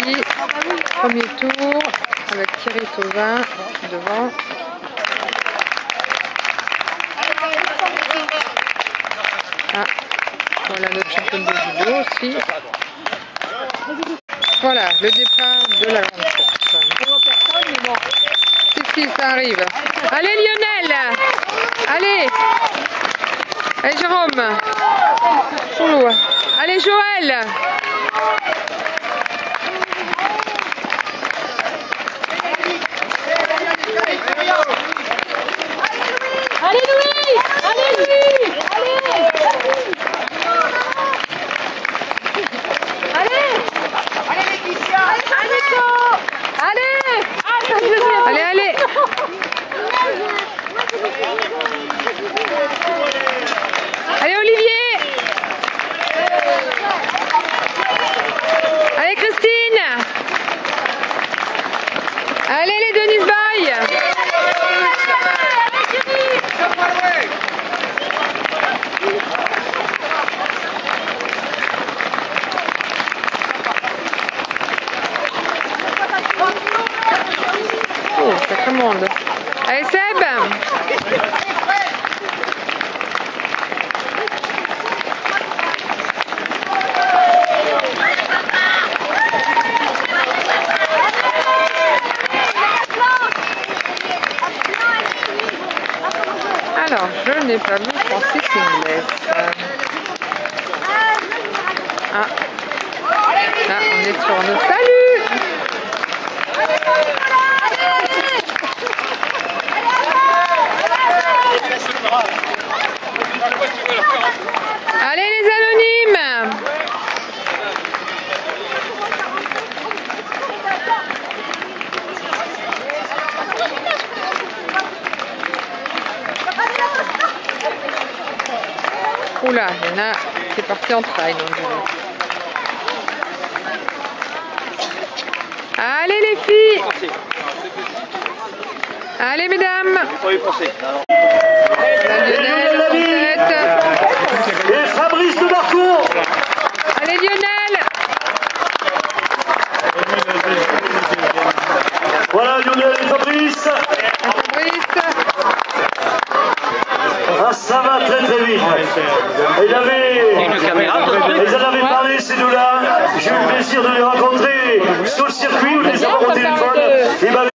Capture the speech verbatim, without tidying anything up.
ici. Premier tour avec Thierry Tauvin devant. Ah, voilà notre championne de judo aussi. Voilà le départ de la grande course. Si, si, ça arrive. Allez Lionel! Allez! Allez Jérôme! Oulou. Allez Joël! Allez Louis! Allez Louis! Allez! Allez! Allez Laetitia! Allez Nico! Allez! Allez, allez! Allez Olivier! Allez Christine! Allez les Denise Baye! Oh, sacré monde! Allez Seb! Alors, je n'ai pas vu Francis Ingles. Ah, là, on est sur nos salut. Allez les anonymes. Oula, il y en a qui est parti en train. Allez les filles. Allez mesdames. Lionel en tête. Et Fabrice de Marcourt. Allez Lionel. Voilà Lionel et Fabrice. Fabrice. Ah, ça va très très vite. Ils avaient, ils en avaient parlé ces deux-là. J'ai eu le plaisir de les rencontrer sur le circuit où ils les avons au téléphone.